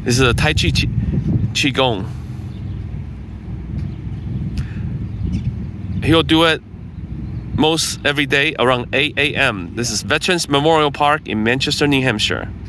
This is a Tai Chi Qigong. He'll do it most every day around 8 a.m. This is Veterans Memorial Park in Manchester, New Hampshire.